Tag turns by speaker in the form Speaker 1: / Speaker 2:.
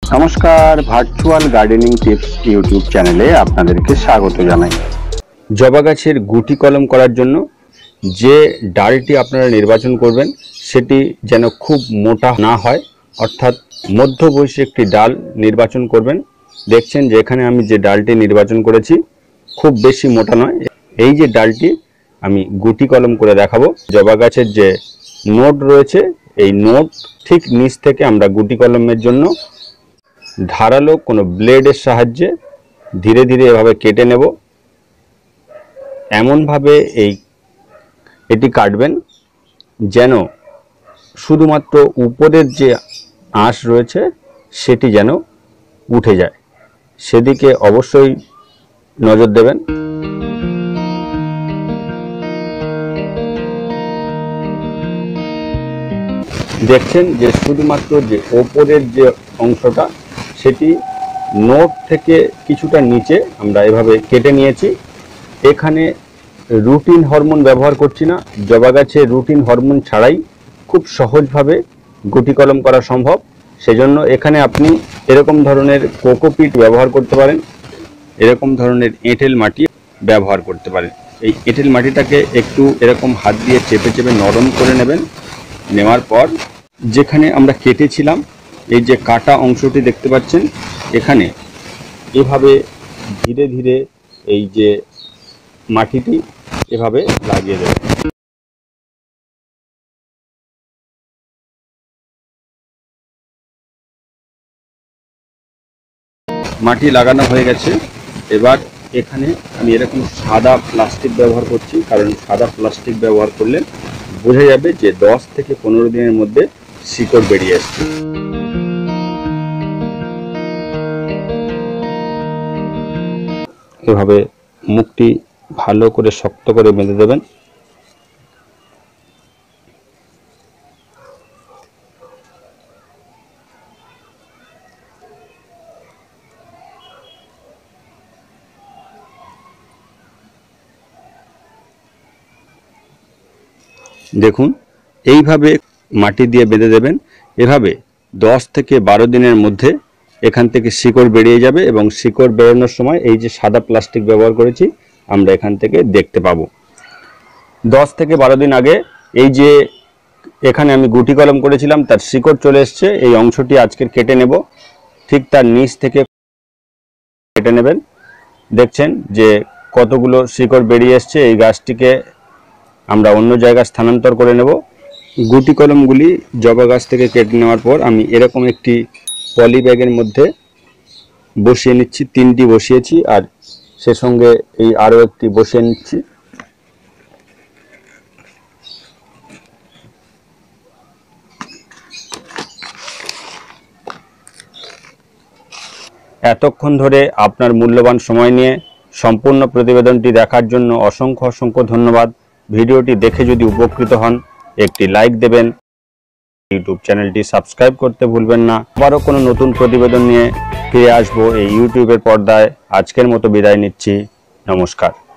Speaker 1: নমস্কার, virtual gardening tips YouTube চ্যানেলে আপনাদেরকে স্বাগত জানাই। জবা গাছের গুটি কলম করার জন্য যে ডালটি আপনারা নির্বাচন করবেন সেটি যেন খুব মোটা না হয়, অর্থাৎ মধ্যবয়সী একটি ডাল নির্বাচন করবেন। দেখছেন যে এখানে আমি যে ডালটি নির্বাচন করেছি খুব বেশি মোটা নয়। এই যে ডালটি আমি গুটি কলম করে দেখাবো। জবা গাছের যে নোট রয়েছে এই নোট ঠিক নিচ থেকে আমরা গুটি কলমের জন্য ধারালো কোনো ব্লেডের সাহায্যে ধীরে ধীরে এভাবে কেটে নেব। এমনভাবে এটি কাটবেন যেন শুধুমাত্র উপরের যে আঁশ রয়েছে সেটি যেন উঠে যায়, সেদিকে অবশ্যই নজর দেবেন। দেখছেন যে শুধুমাত্র যে ওপরের যে অংশটা সেটি নোট থেকে কিছুটা নিচে আমরা এভাবে কেটে নিয়েছি। এখানে রুটিন হরমোন ব্যবহার করছি না। জবা গাছে রুটিন হরমোন ছাড়াই খুব সহজভাবে গুটি কলম করা সম্ভব। সেজন্য এখানে আপনি এরকম ধরনের কোকোপিট ব্যবহার করতে পারেন, এরকম ধরনের এঁটেল মাটি ব্যবহার করতে পারেন। এই এঁটেল মাটিটাকে একটু এরকম হাত দিয়ে চেপে চেপে নরম করে নেবেন। নেওয়ার পর যেখানে আমরা কেটেছিলাম এই যে কাটা অংশটি দেখতে পাচ্ছেন, এখানে এভাবে ধীরে ধীরে এই যে মাটিটি এভাবে লাগিয়ে দেবেন। মাটি লাগানো হয়ে গেছে। এবার এখানে আমি এরকম সাদা প্লাস্টিক ব্যবহার করছি, কারণ সাদা প্লাস্টিক ব্যবহার করলে বোঝা যাবে যে 10 থেকে 15 দিনের মধ্যে শিকড় বেরিয়ে আসছে। এভাবে মুখটি ভালো করে শক্ত করে বেঁধে দেবেন। দেখুন এইভাবে মাটি দিয়ে বেঁধে দেবেন। এভাবে 10 থেকে 12 দিনের মধ্যে এখান থেকে শিকড় বেরিয়ে যাবে, এবং শিকড় বেরোনোর সময় এই যে সাদা প্লাস্টিক ব্যবহার করেছি আমরা এখান থেকে দেখতে পাবো। 10 থেকে 12 দিন আগে এই যে এখানে আমি গুটি কলম করেছিলাম তার শিকড় চলে এসছে। এই অংশটি আজকের কেটে নেব, ঠিক তার নিচ থেকে কেটে নেবেন। দেখছেন যে কতগুলো শিকড় বেরিয়ে এসছে। এই গাছটিকে আমরা অন্য জায়গায় স্থানান্তর করে নেব। গুটি কলমগুলি জবা গাছ থেকে কেটে নেওয়ার পর আমি এরকম একটি পলি ব্যাগের মধ্যে বসিয়ে নিচ্ছি। 3টি বসিয়েছি, আর সে সঙ্গে এই আরও একটি বসিয়ে নিচ্ছি। এতক্ষণ ধরে আপনার মূল্যবান সময় নিয়ে সম্পূর্ণ প্রতিবেদনটি দেখার জন্য অসংখ্য অসংখ্য ধন্যবাদ। ভিডিওটি দেখে যদি উপকৃত হন একটি লাইক দেবেন, ইউটিউব চ্যানেলটি সাবস্ক্রাইব করতে ভুলবেন না। আবারও কোনো নতুন প্রতিবেদন নিয়ে ফিরে আসবো এই ইউটিউবের পর্দায়। আজকের মতো বিদায় নিচ্ছি, নমস্কার।